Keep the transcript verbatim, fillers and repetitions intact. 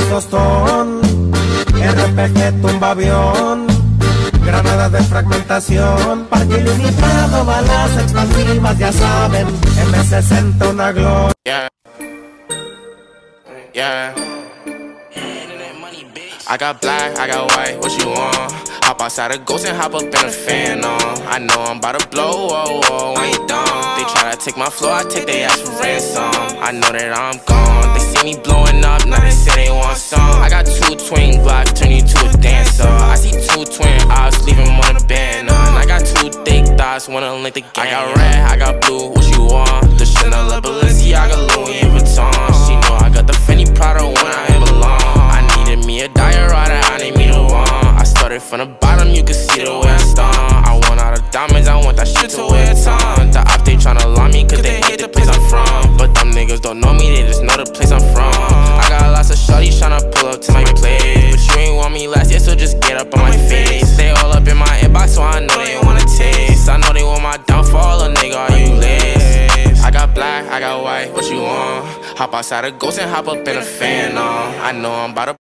tostón, R P G tumba avión, granadas de fragmentación, parque ilimitado, balas expansivas, ya saben, M sesenta una gloria. Yeah. Yeah. I got black, I got white, what you want? Hop outside a ghost and hop up in a fan on. I know I'm about to blow, whoa, whoa, I ain't dumb. They try to take my flow, I take their ass for ransom. I know that I'm gone, they see me blowing up, now they say they want some. I got two twin Glocks, turn you to a dancer. I see two twin eyes, leave them on a banner. And I got two thick thighs, wanna link the gang. I got red, I got blue, what you want? The Chanel, Balenciaga, Louis Vuitton. She know I got the Fendi Prada when I belong. I needed me a diorata, I need me the one. I started from the bottom, you can see the way I stung. I want all the diamonds, I want that shit to wear a ton. The op, they tryna lie me, cause they hate the place I'm from. But them niggas don't know me, they just know the place I'm from. I got lots of shorties tryna pull up to my place, but you ain't want me last year, so just get up on my face. They all up in my inbox, so I know they wanna taste. I know they want my downfall, a nigga, are you lace? I got black, I got white, what you want? Hop outside a ghost and hop up in a fan on. I know I'm about to